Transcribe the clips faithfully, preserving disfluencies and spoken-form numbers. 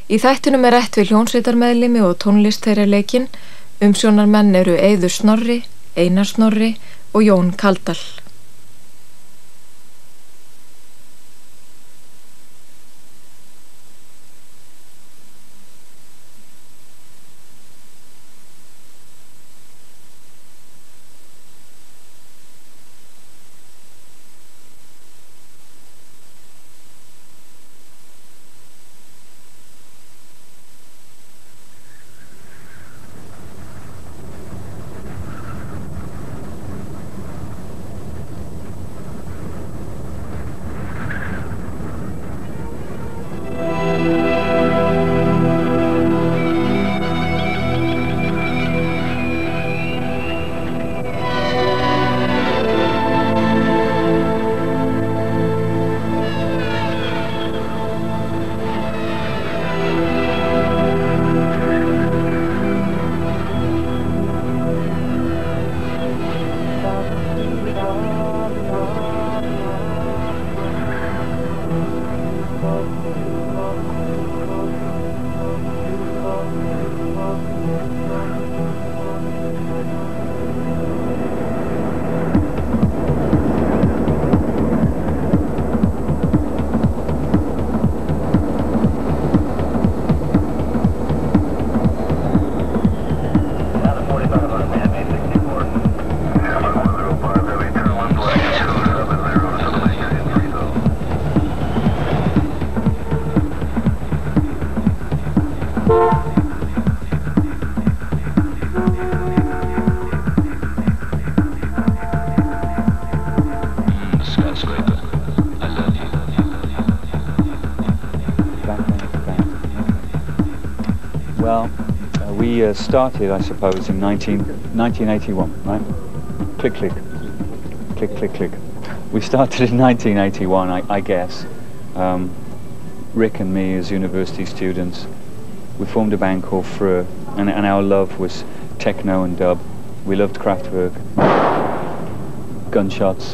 Í þættinum er rætt við hljómsveitarmeðlimi og tónlist þeirra leikinn. Umsjónarmenn eru Eiður Snorri, Einar Snorri og Jón Kaldal. Uh, started, I suppose, in nineteen eighty-one, right? Click, click, click, click, click. We started in nineteen eighty-one, I, I guess. Um, Rick and me, as university students, we formed a band called Frö, and, and our love was techno and dub. We loved Kraftwerk, gunshots,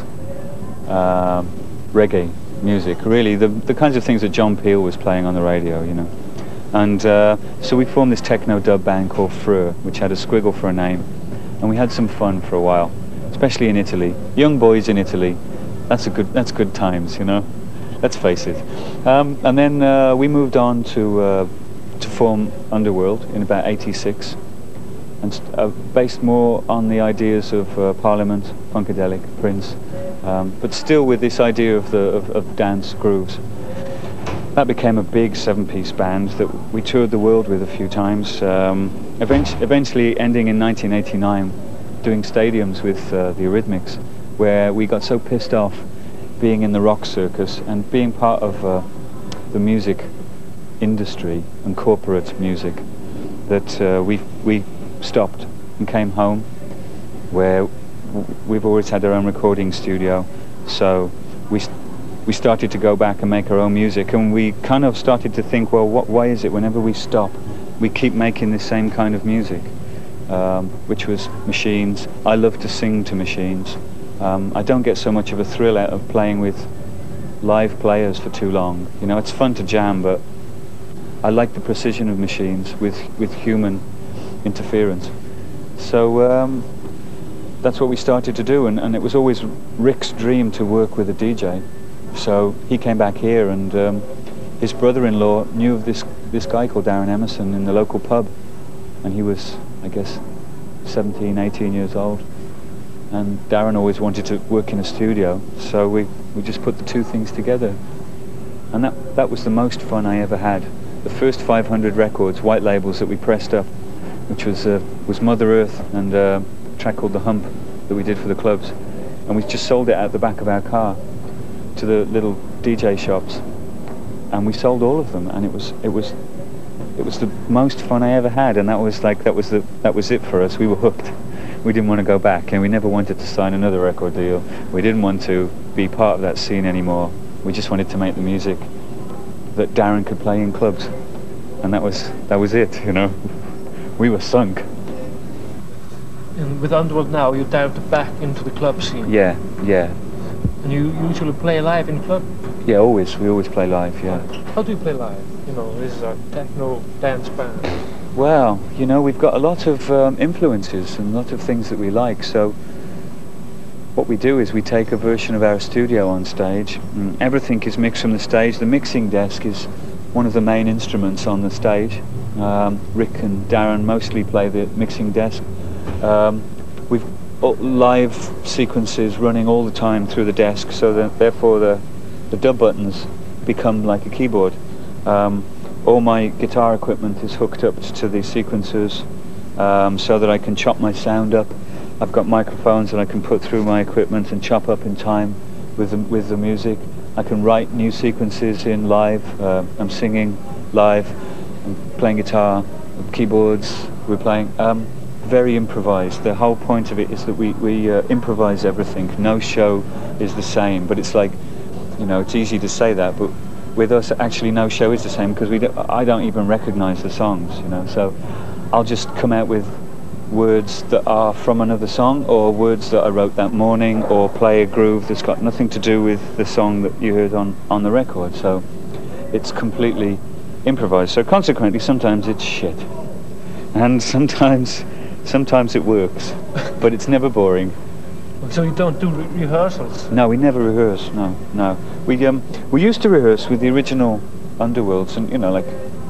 uh, reggae music. Really, the the kinds of things that John Peel was playing on the radio, you know. And uh, so we formed this techno dub band called Frö, which had a squiggle for a name, and we had some fun for a while, especially in Italy. Young boys in Italy, that's a good that's good times, you know. Let's face it. Um, and then uh, we moved on to uh, to form Underworld in about eighty-six, and uh, based more on the ideas of uh, Parliament, Funkadelic, Prince, um, but still with this idea of the of, of dance grooves. That became a big seven-piece band that we toured the world with a few times, um, eventually, eventually ending in nineteen eighty-nine doing stadiums with uh, the Eurythmics, where we got so pissed off being in the rock circus and being part of uh, the music industry and corporate music that uh, we, we stopped and came home, where w we've always had our own recording studio, so we we started to go back and make our own music, and we kind of started to think, well, what, why is it whenever we stop, we keep making the same kind of music, um, which was machines. I love to sing to machines. Um, I don't get so much of a thrill out of playing with live players for too long. You know, it's fun to jam, but I like the precision of machines with, with human interference. So um, that's what we started to do, and, and it was always Rick's dream to work with a D J. So he came back here, and um, his brother-in-law knew of this this guy called Darren Emerson in the local pub, and he was, I guess, seventeen, eighteen years old, and Darren always wanted to work in a studio, so we, we just put the two things together, and that, that was the most fun I ever had. The first five hundred records, white labels, that we pressed up, which was, uh, was Mother Earth and uh, a track called The Hump that we did for the clubs, and we just sold it out the back of our car to the little D J shops, and we sold all of them, and it was it was it was the most fun I ever had, and that was like that was the that was it for us. We were hooked. We didn't want to go back, and we never wanted to sign another record deal. We didn't want to be part of that scene anymore. We just wanted to make the music that Darren could play in clubs, and that was that was it, you know. We were sunk. And with Underworld now, you dived back into the club scene. Yeah, yeah. And you usually play live in club? Yeah, always. We always play live, yeah. How do you play live? you know, this is a techno dance band? Well, you know, we've got a lot of um, influences and a lot of things that we like, so what we do is we take a version of our studio on stage, and everything is mixed from the stage. The mixing desk is one of the main instruments on the stage. Um, Rick and Darren mostly play the mixing desk. Um, we've live sequences running all the time through the desk, so that therefore the, the dub buttons become like a keyboard. Um, all my guitar equipment is hooked up to these sequencers um, so that I can chop my sound up. I've got microphones that I can put through my equipment and chop up in time with the, with the music. I can write new sequences in live. Uh, I'm singing live, I'm playing guitar, keyboards, we're playing. Um, very improvised. The whole point of it is that we, we uh, improvise everything. No show is the same, but it's like, you know, it's easy to say that, but with us actually no show is the same because we don't, I don't even recognize the songs, you know, so I'll just come out with words that are from another song or words that I wrote that morning or play a groove that's got nothing to do with the song that you heard on, on the record, so it's completely improvised. So consequently sometimes it's shit and sometimes sometimes it works, but it's never boring. So you don't do re rehearsals? No, we never rehearse. No, no. We um we used to rehearse with the original Underworlds, and you know, like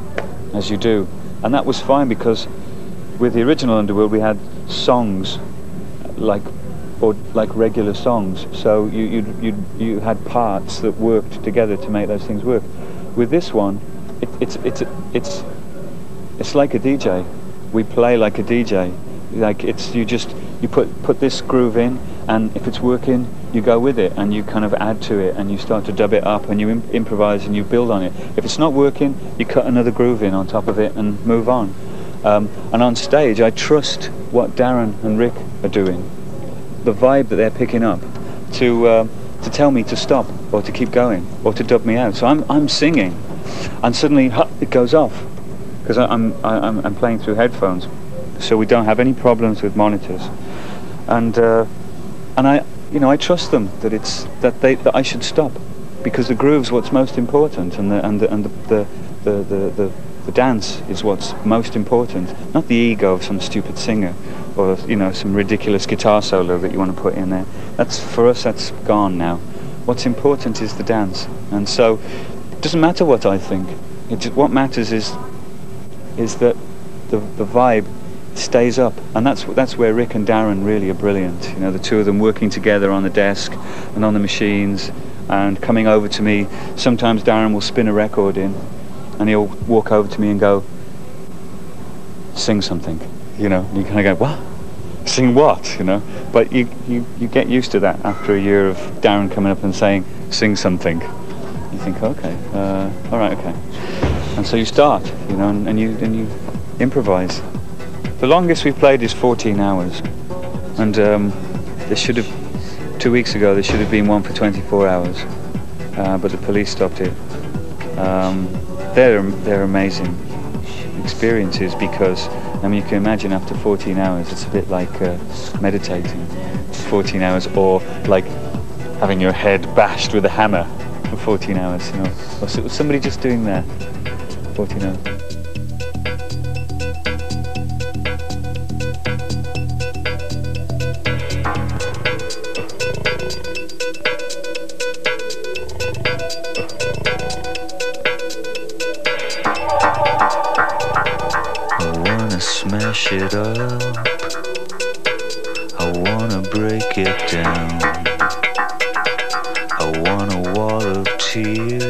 as you do, and that was fine because with the original Underworld we had songs, like or like regular songs. So you you you you had parts that worked together to make those things work. With this one, it, it's it's it's it's like a D J. We play like a D J. Like it's you just you put put this groove in, and if it's working you go with it and you kind of add to it and you start to dub it up and you im improvise and you build on it. If it's not working you cut another groove in on top of it and move on. Um, and on stage I trust what Darren and Rick are doing, the vibe that they're picking up, to uh, to tell me to stop or to keep going or to dub me out. So I'm I'm singing and suddenly huh, it goes off because I'm I'm I'm playing through headphones. So we don't have any problems with monitors, and uh, and I, you know, I trust them that it's that they that I should stop, because the groove's what's most important, and the and the and the the the, the, the, the dance is what's most important, not the ego of some stupid singer, or you know some ridiculous guitar solo that you want to put in there. That's for us. That's gone now. What's important is the dance, and so it doesn't matter what I think. It just, what matters is is that the the vibe stays up, and that's that's where Rick and Darren really are brilliant. You know, the two of them working together on the desk and on the machines and coming over to me. Sometimes Darren will spin a record in and he'll walk over to me and go, sing something, you know, and you kind of go, what? Sing what? You know, but you, you, you get used to that after a year of Darren coming up and saying, sing something. You think, okay, uh, all right, okay. And so you start, you know, and, and you and you improvise. The longest we've played is fourteen hours, and um, there should have, two weeks ago, there should have been one for twenty-four hours, uh, but the police stopped it. Um, they're, they're amazing experiences because, I mean, you can imagine after fourteen hours, it's a bit like uh, meditating, fourteen hours, or like having your head bashed with a hammer for fourteen hours, you know, or so, somebody just doing that, fourteen hours. Smash it up, I wanna break it down, I want a wall of tears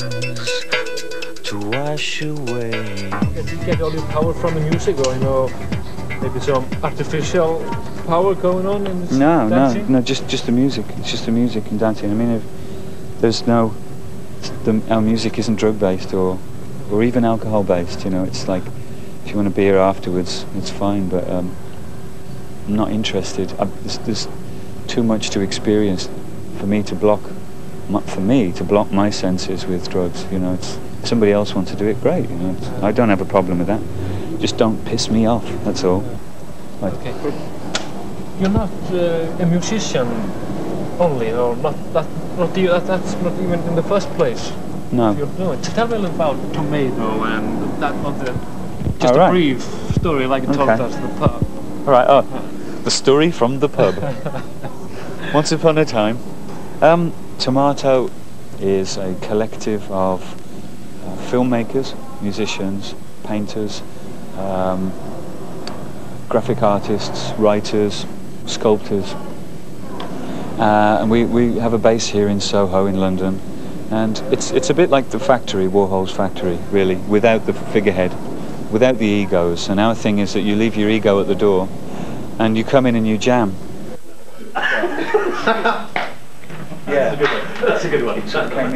to wash away. Did you get all your power from the music, or you know, maybe some artificial power going on in this No, dancing? no, no, just just the music. It's just the music and dancing. I mean, if there's no, the, our music isn't drug based or or even alcohol based. You know, it's like, if you want a beer afterwards, it's fine, but um, I'm not interested. I, there's, there's too much to experience for me to block, my, for me to block my senses with drugs. You know, it's, if somebody else wants to do it, great. You know, it's, I don't have a problem with that. Just don't piss me off. That's all. Like, okay. You're not uh, a musician only, or not that, not even, that, that's not even in the first place. No. You know, tell me a little about Tomato and that was the, just All a right. brief story like you told Okay. us the pub. All right. Oh, the story from the pub. Once upon a time, um, Tomato is a collective of uh, filmmakers, musicians, painters, um, graphic artists, writers, sculptors, uh, and we, we have a base here in Soho in London, and it's it's a bit like the factory, Warhol's factory, really, without the figurehead, without the egos. And our thing is that you leave your ego at the door, and you come in and you jam. Yeah, That's a good one.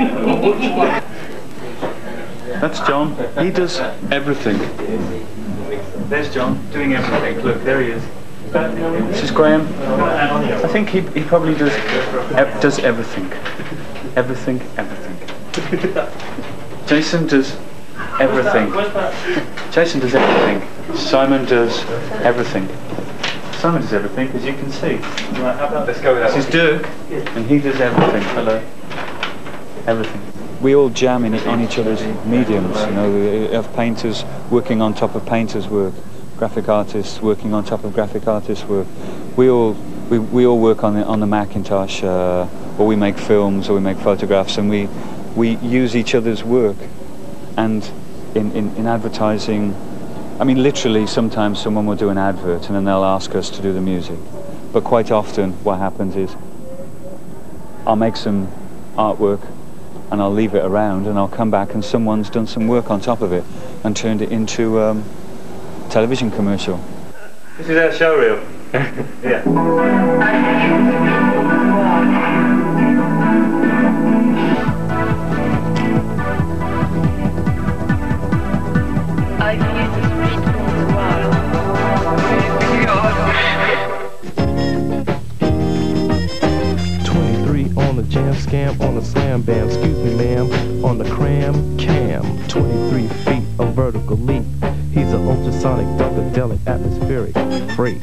that's John. He does everything. There's John doing everything. Look, there he is. This is Graham. I think he he probably does ev does everything, everything, everything. Jason does everything. Jason does everything. Simon does everything. Simon does everything, as you can see. Let's go with that. This is Dirk, and he does everything. Hello. Everything. We all jam in, on each other's mediums. You know, we have painters working on top of painters' work, graphic artists working on top of graphic artists' work. We all we we all work on the on the Macintosh, uh, or we make films, or we make photographs, and we we use each other's work. And in in, in advertising. I mean, literally, sometimes someone will do an advert and then they'll ask us to do the music. But quite often, what happens is I'll make some artwork and I'll leave it around and I'll come back and someone's done some work on top of it and turned it into um, a television commercial. This is our showreel. Yeah. Scam on the slam bam, excuse me ma'am, on the cram cam, twenty-three feet of vertical leap. He's an ultrasonic, funkadelic, atmospheric freak.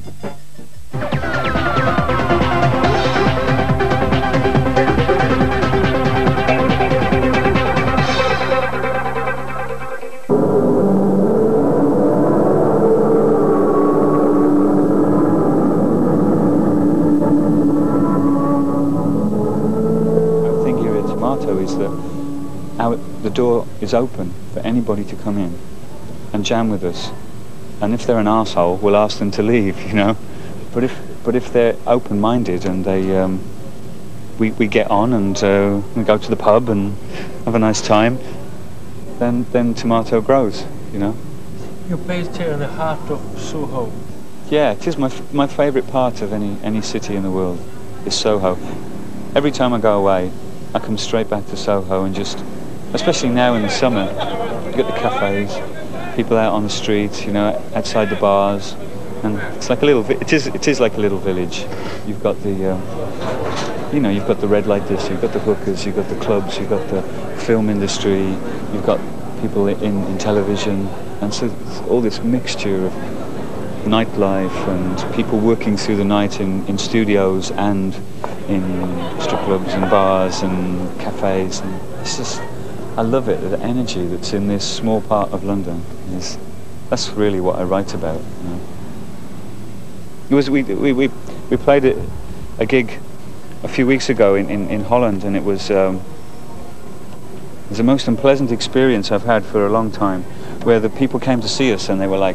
Is that our, the door is open for anybody to come in and jam with us, and if they're an arsehole, we'll ask them to leave, you know. But if but if they're open-minded and they um, we we get on and uh, we go to the pub and have a nice time, then then Tomato grows, you know. You're based here in the heart of Soho. Yeah, it is my f my favourite part of any any city in the world is Soho. Every time I go away, I come straight back to Soho and just, especially now in the summer, you get the cafes, people out on the streets, you know, outside the bars, and it's like a little. Vi it is. It is like a little village. You've got the, um, you know, you've got the red light district, you've got the hookers, you've got the clubs, you've got the film industry, you've got people in, in television, and so it's all this mixture of nightlife and people working through the night in, in studios and in strip clubs and bars and cafes, and it's just, I love it, the energy that's in this small part of London. Is, that's really what I write about. You know. It was we we we, we played a, a gig a few weeks ago in, in, in Holland, and it was um, it was the most unpleasant experience I've had for a long time, where the people came to see us and they were like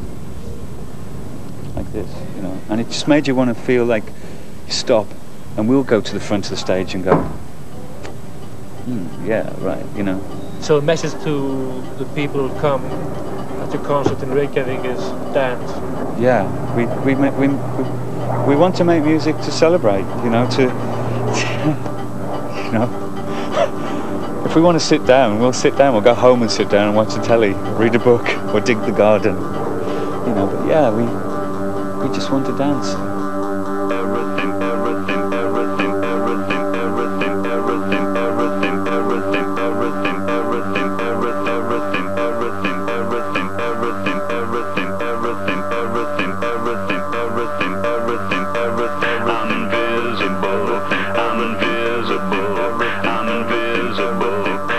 like this, you know, and it just made you want to feel like you stop. And we'll go to the front of the stage and go, mm, yeah, right, you know. So the message to the people who come at your concert in Reykjavík is dance. Yeah, we we we we, we want to make music to celebrate, you know, to, you know. If we want to sit down, we'll sit down. We'll go home and sit down and watch the telly, read a book, or dig the garden, you know. But yeah, we we just want to dance. I'm invisible, I'm invisible, I'm invisible.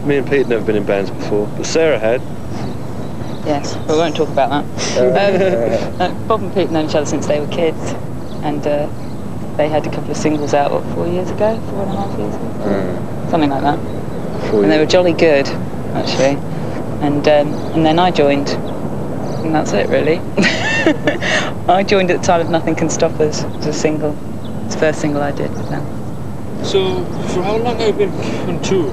me and Pete had never been in bands before, but Sarah had. Yes, we won't talk about that. um, uh, Bob and Pete have known each other since they were kids, and uh, they had a couple of singles out, what, four years ago? Four and a half years ago? Mm. Something like that. Four and years. They were jolly good, actually. And um, and then I joined, and that's it, really. I joined at the time of Nothing Can Stop Us. It was a single. It's the first single I did with them. So, for how long have you been on tour?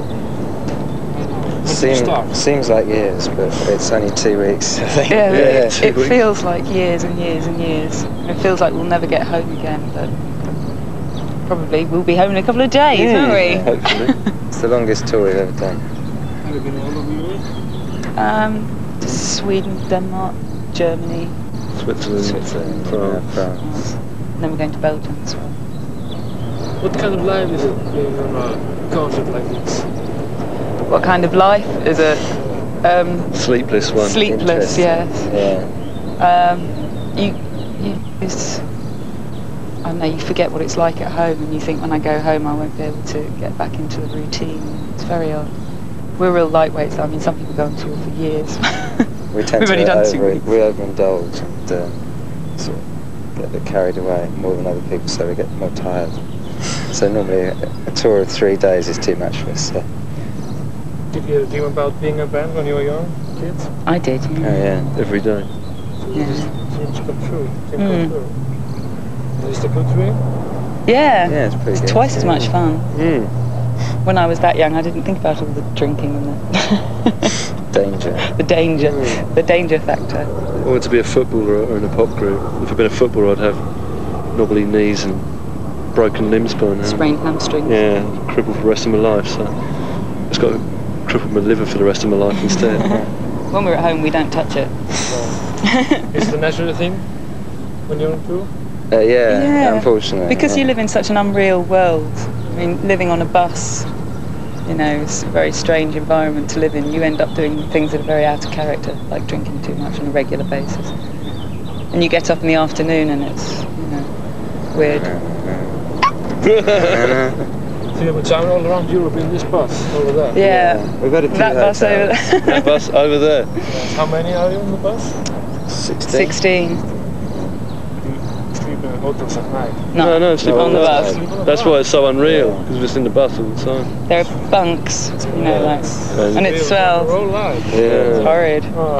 Seem, seems like years, but it's only two weeks, I think. Yeah, yeah it, it feels like years and years and years. It feels like we'll never get home again, but probably we'll be home in a couple of days, yeah, won't we? Yeah, hopefully. It's the longest tour we've ever done. Have you been all over Europe? Um, just Sweden, Denmark, Germany, Switzerland, Switzerland, France. Yeah, France. And then we're going to Belgium as well. What kind of life is it being on a concert like this? What kind of life is it? Um, sleepless one. Sleepless, yes. Yeah. Um, you, you, it's, I don't know, you forget what it's like at home, and you think when I go home I won't be able to get back into the routine. It's very odd. We're real lightweights. I mean, some people go on tour for years. We tend We've to only done two over, weeks. we overindulge and um, sort of get a bit carried away more than other people, so we get more tired. So normally a, a tour of three days is too much for us. So. Did you dream about being a band when you were young, kids? I did, yeah. Oh yeah, every day. Yeah. Seems to come true. Seems Mm. come true. Is it a good dream? Yeah. Yeah, it's pretty It's good. twice as much fun. Mm. When I was that young, I didn't think about all the drinking and the danger. the danger, Mm. the danger factor. I wanted to be a footballer or in a pop group. If I'd been a footballer, I'd have knobbly knees and broken limbs by now. Sprained hamstrings. Yeah, crippled for the rest of my life. So I just got to cripple my liver for the rest of my life instead. When we're at home, we don't touch it. Is it a natural thing when you're on tour? Uh, yeah, Yeah, unfortunately. Because yeah. you live in such an unreal world. I mean, living on a bus, you know, it's a very strange environment to live in. You end up doing things that are very out of character, like drinking too much on a regular basis. And you get up in the afternoon and it's, you know, weird. So you would travel all around Europe in this bus over there? Yeah. Yeah, we've got a few That bus over hotels. there. That bus over there. Yes. How many are you on the bus? Sixteen. Sixteen. You sleep in hotels at night? No, No, no, sleep on the the bus. Sleep on the That's bus? why it's so unreal, Yeah. because we're just in the bus all the time. There are bunks, you know, Yeah. like, And- and it Real smells. road life. Yeah. It's horrid. Oh.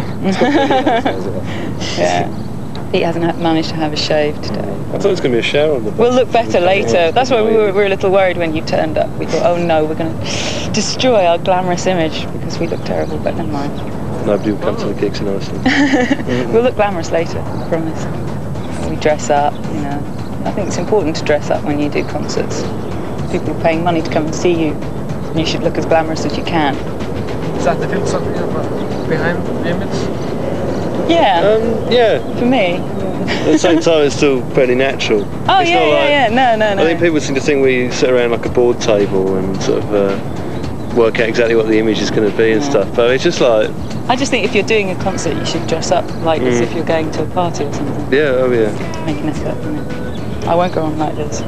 Yeah. Pete hasn't had, managed to have a shave today. I thought it was going to be a shower on the bus. We'll look better later. That's why we were, we were a little worried when you turned up. We thought, oh no, we're going to destroy our glamorous image because we look terrible, but never mind. Nobody will come to the gigs in Iceland. We'll look glamorous later, I promise. We dress up, you know. I think it's important to dress up when you do concerts. People are paying money to come and see you. You should look as glamorous as you can. Is that the philosophy of, behind the image? Yeah, Um, yeah, for me. at the same time it's still fairly natural. Oh It's yeah, not yeah, like- yeah. No, no, no. I think people seem to think we sit around like a board table and sort of uh, work out exactly what the image is going to be and Yeah. stuff, but it's just like, I just think if you're doing a concert, you should dress up like this Mm. if you're going to a party or something. yeah, oh yeah. Make an effort, you know. I won't go on like this.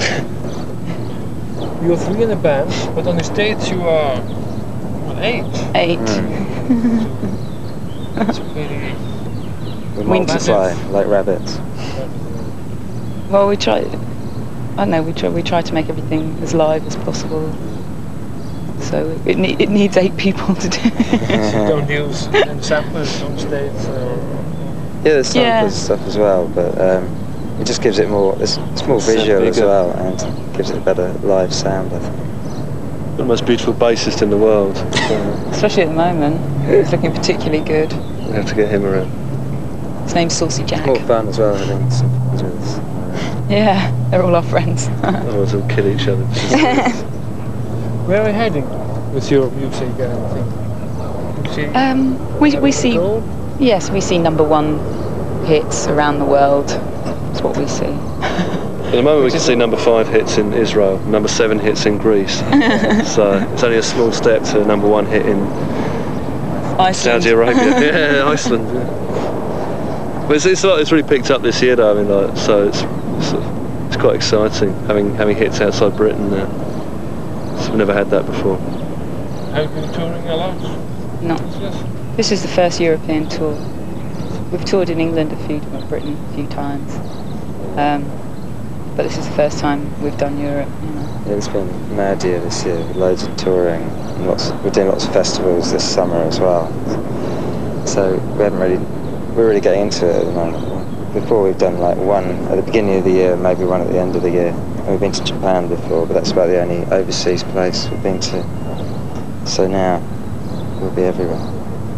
You're three in a band, but on the stage you are what, eight. Eight. It's pretty. We We- multiply like rabbits. Well, we try. I don't know. We try. We try to make everything as live as possible. So it ne- it needs eight people to do. it. You don't use any samplers on stage. Or... Yeah, there's samples Yeah. and stuff as well, but um, it just gives it more. It's, it's more Sound visual as bigger. well, and gives it a better live sound, I think. The most beautiful bassist in the world. So Especially at the moment, he's looking particularly good. we have to get him around. His name's Saucy Jack. More fun as well, having some friends with us. Yeah, they're all our friends. Otherwise we'll kill each other. Where are you heading with your music and everything? You see um, we we see. goal? Yes, we see number one hits around the world. That's what we see. At the moment we can see number five hits in Israel, number seven hits in Greece. So it's only a small step to number one hit in Iceland. Saudi Arabia. Yeah, Iceland. Yeah. But it's, it's like it's really picked up this year, though. I mean, like, so it's, it's it's quite exciting having having hits outside Britain now. So we've never had that before. Have you been touring a lot? No. This is the first European tour. We've toured in England a few, Britain a few times. Um, but this is the first time we've done Europe, you know. Yeah, it's been a mad year this year, loads of touring. And lots, we're doing lots of festivals this summer as well. So we haven't really, we're really getting into it at the moment. Before we've done like one at the beginning of the year, maybe one at the end of the year. And we've been to Japan before, but that's about the only overseas place we've been to. So now we'll be everywhere.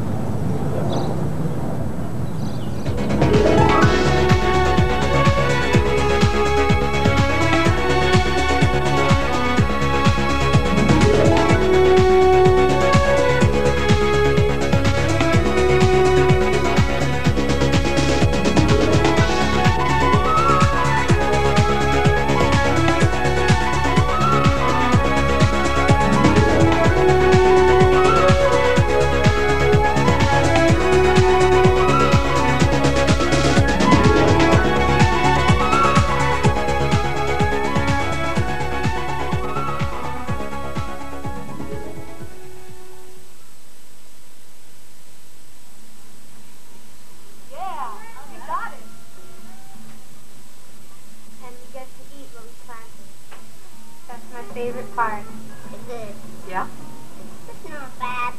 Favorite part. Is it? Yeah. It's not bad.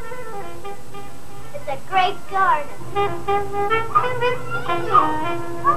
It's a great garden.